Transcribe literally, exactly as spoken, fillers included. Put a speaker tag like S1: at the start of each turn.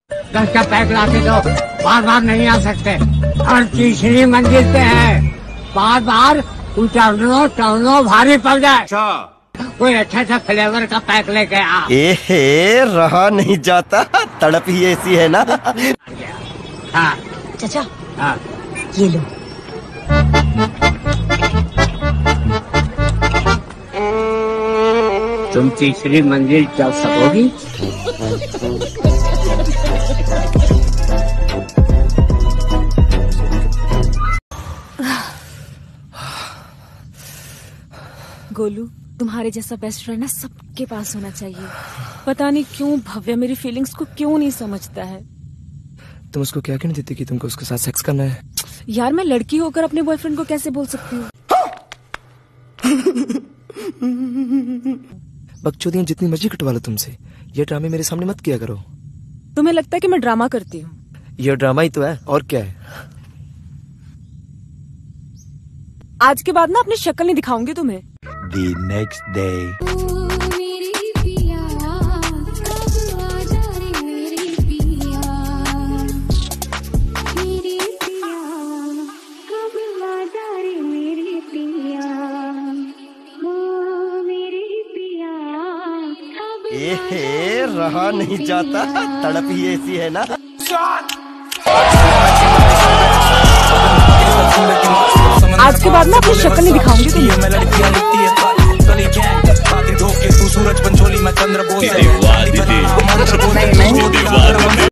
S1: दस का पैक ला के दो, बार बार नहीं आ सकते। और तीसरी मंजिल पे है, बार बार उतरनो चढ़नो भारी पड़ जाए। अच्छा कोई अच्छा सा फ्लेवर का पैक लेके आ।
S2: ए रहा नहीं जाता, तड़प ही ऐसी है ना।
S1: हाँ
S3: चाचा
S1: हाँ
S3: ये लो।
S1: तुम तीसरी मंजिल चढ़ सकोगी?
S3: गोलू, तुम्हारे जैसा बेस्ट फ्रेंड ना सबके पास होना चाहिए। पता नहीं क्यों भव्य मेरी फीलिंग्स को क्यों नहीं समझता है।
S4: तुम उसको क्या कहने देती कि तुमको उसके साथ सेक्स करना है?
S3: यार मैं लड़की होकर अपने बॉयफ्रेंड को कैसे बोल सकती हूँ?
S4: बकचोदियां जितनी मर्जी कटवा लो तुमसे, ये ड्रामे मेरे सामने मत किया करो।
S3: तुम्हें लगता है कि मैं ड्रामा करती हूँ?
S4: ये ड्रामा ही तो है, और क्या है।
S3: आज के बाद ना अपनी शक्ल नहीं दिखाऊंगी तुम्हें।
S2: The next day. ए रहा नहीं जाता, तड़प ही ऐसी है ना।
S3: आज के बाद ना अपनी शक्ल नहीं दिखाऊंगी तुम्हें।
S5: सूरज पंचोली में चंद्र बोस